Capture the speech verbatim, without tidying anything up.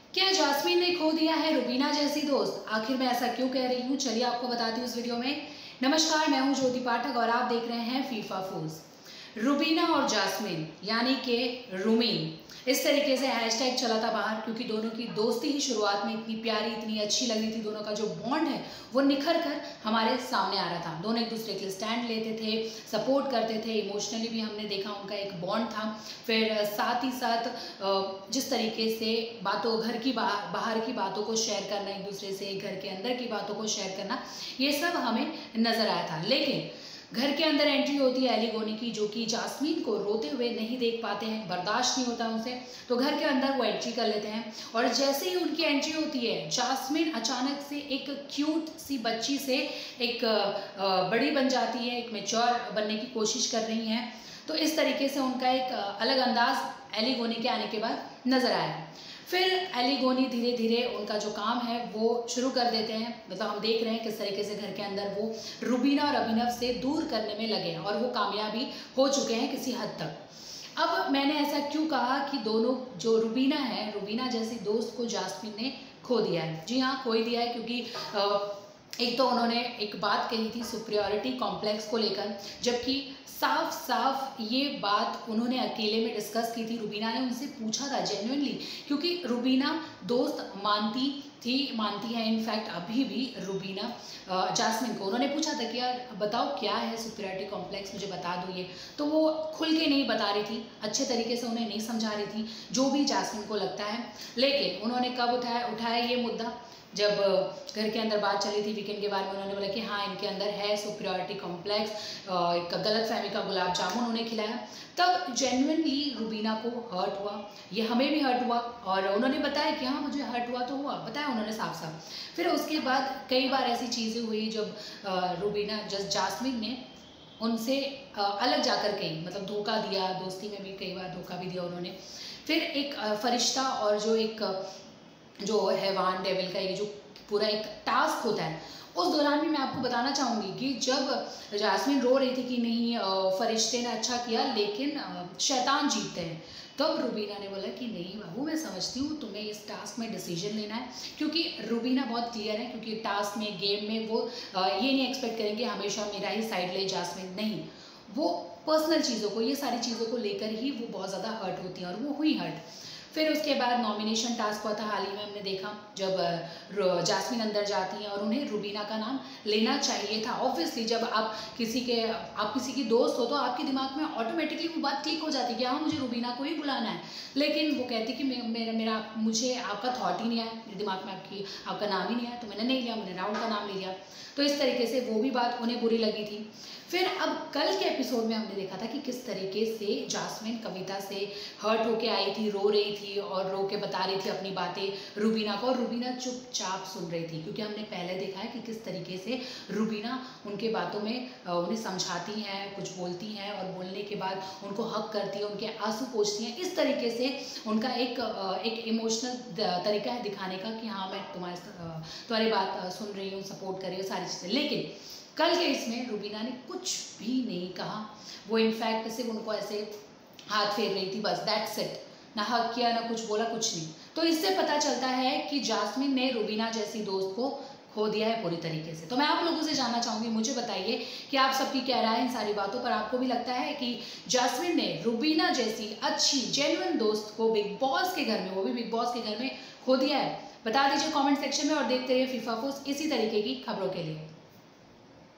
क्या जास्मीन ने खो दिया है रुबीना जैसी दोस्त? आखिर मैं ऐसा क्यों कह रही हूँ, चलिए आपको बताती हूँ इस वीडियो में। नमस्कार, मैं हूँ ज्योति पाठक और आप देख रहे हैं फीफा फूज। रुबीना और जास्मीन यानी कि रूमीन, इस तरीके से हैशटैग चला था बाहर क्योंकि दोनों की दोस्ती ही शुरुआत में इतनी प्यारी, इतनी अच्छी लग रही थी। दोनों का जो बॉन्ड है वो निखर कर हमारे सामने आ रहा था। दोनों एक दूसरे के लिए स्टैंड लेते थे, सपोर्ट करते थे, इमोशनली भी हमने देखा उनका एक बॉन्ड था। फिर साथ ही साथ जिस तरीके से बातों घर की बाहर बाहर की बातों को शेयर करना, एक दूसरे से घर के अंदर की बातों को शेयर करना, ये सब हमें नज़र आया था। लेकिन घर के अंदर एंट्री होती है एली गोनी की, जो कि जास्मीन को रोते हुए नहीं देख पाते हैं, बर्दाश्त नहीं होता उनसे, तो घर के अंदर वो एंट्री कर लेते हैं। और जैसे ही उनकी एंट्री होती है, जास्मीन अचानक से एक क्यूट सी बच्ची से एक बड़ी बन जाती है, एक मैच्योर बनने की कोशिश कर रही हैं। तो इस तरीके से उनका एक अलग अंदाज एली गोनी के आने के बाद नज़र आया। फिर एली गोनी धीरे धीरे उनका जो काम है वो शुरू कर देते हैं। मतलब हम देख रहे हैं किस तरीके से घर के अंदर वो रुबीना और अभिनव से दूर करने में लगे हैं और वो कामयाबी हो चुके हैं किसी हद तक। अब मैंने ऐसा क्यों कहा कि दोनों जो रुबीना है, रुबीना जैसी दोस्त को जास्मीन ने खो दिया है। जी हाँ, खो दिया है क्योंकि एक तो उन्होंने एक बात कही थी सुपीरियॉरिटी कॉम्प्लेक्स को लेकर, जबकि साफ साफ ये बात उन्होंने अकेले में डिस्कस की थी। रुबीना ने उनसे पूछा था जेन्युइनली, क्योंकि रुबीना दोस्त मानती थी, मानती है इनफैक्ट अभी भी रुबीना जास्मीन को। उन्होंने पूछा था कि यार बताओ क्या है सुपीरियॉरिटी कॉम्प्लेक्स, मुझे बता दो ये। तो वो खुल के नहीं बता रही थी, अच्छे तरीके से उन्हें नहीं समझा रही थी, जो भी जास्मीन को लगता है। लेकिन उन्होंने कब उठाया उठाया ये मुद्दा, जब घर के अंदर बात चली थी वीकेंड के बारे में। उन्होंने बोला कि हाँ, इनके अंदर है सुपीरियॉरिटी कॉम्प्लेक्स, एक गलत फहमी का गुलाब जामुन उन्हें खिलाया। तब जेन्युइनली रुबीना को हर्ट हुआ, ये हमें भी हर्ट हुआ और उन्होंने बताया कि हाँ मुझे हर्ट हुआ तो हुआ, बताया उन्होंने साफ साफ। फिर उसके बाद कई बार ऐसी चीज़ें हुई जब रुबीना जस्ट जास्मीन ने उनसे अलग जाकर कहीं, मतलब धोखा दिया, दोस्ती में भी कई बार धोखा भी दिया उन्होंने। फिर एक फरिश्ता और जो एक जो हैवान डेविल का ये जो पूरा एक टास्क होता है, उस दौरान भी मैं आपको बताना चाहूँगी कि जब जास्मीन रो रही थी कि नहीं फरिश्ते ने अच्छा किया लेकिन शैतान जीतते हैं, तब रुबीना ने बोला कि नहीं बाबू, मैं समझती हूँ तुम्हें इस टास्क में डिसीजन लेना है। क्योंकि रुबीना बहुत क्लियर है, क्योंकि टास्क में, गेम में वो ये नहीं एक्सपेक्ट करेंगे हमेशा मेरा ही साइड ले जास्मीन, नहीं, वो पर्सनल चीज़ों को, ये सारी चीज़ों को लेकर ही वो बहुत ज़्यादा हर्ट होती हैं और वो हुई हर्ट। फिर उसके बाद नॉमिनेशन टास्क हुआ था, हाल ही में हमने देखा जब जास्मीन अंदर जाती हैं और उन्हें रुबीना का नाम लेना चाहिए था। ऑब्वियसली जब आप किसी के आप किसी की दोस्त हो तो आपके दिमाग में ऑटोमेटिकली वो बात क्लिक हो जाती है कि हाँ मुझे रुबीना को ही बुलाना है। लेकिन वो कहती कि मेरा मेरा मुझे आपका थॉट ही नहीं आया, मेरे दिमाग में आपकी आपका नाम ही नहीं आया, तो मैंने नहीं लिया, मैंने राहुल का नाम ले लिया। तो इस तरीके से वो भी बात उन्हें बुरी लगी थी। फिर अब कल के एपिसोड में हमने देखा था कि किस तरीके से जास्मीन कविता से हर्ट होके आई थी, रो रही थी और रो के बता रही थी अपनी बातें रुबीना को, और रुबीना चुपचाप सुन रही थी। क्योंकि हमने पहले देखा है कि किस तरीके से रुबीना उनके बातों में उन्हें समझाती हैं, कुछ बोलती हैं और बोलने के बाद उनको हक करती है, उनके आंसू पोंछती हैं। इस तरीके से उनका एक एक इमोशनल तरीका है दिखाने का कि हाँ मैं तुम्हारे तुम्हारी बात सुन रही हूँ, सपोर्ट कर रही हूँ, सारी चीज़ें। लेकिन कल के इसमें रुबीना ने कुछ भी नहीं कहा, वो इनफैक्ट सिर्फ उनको ऐसे हाथ फेर रही थी, बस दैट्स इट, ना हक किया ना कुछ बोला, कुछ नहीं। तो इससे पता चलता है कि जास्मीन ने रुबीना जैसी दोस्त को खो दिया है पूरी तरीके से। तो मैं आप लोगों से जानना चाहूँगी, मुझे बताइए कि आप सबकी क्या राय है इन सारी बातों पर। आपको भी लगता है कि जास्मीन ने रुबीना जैसी अच्छी जेन्युइन दोस्त को बिग बॉस के घर में, वो भी बिग बॉस के घर में, खो दिया है? बता दीजिए कमेंट सेक्शन में और देखते रहिए फीफा फूज इसी तरीके की खबरों के लिए।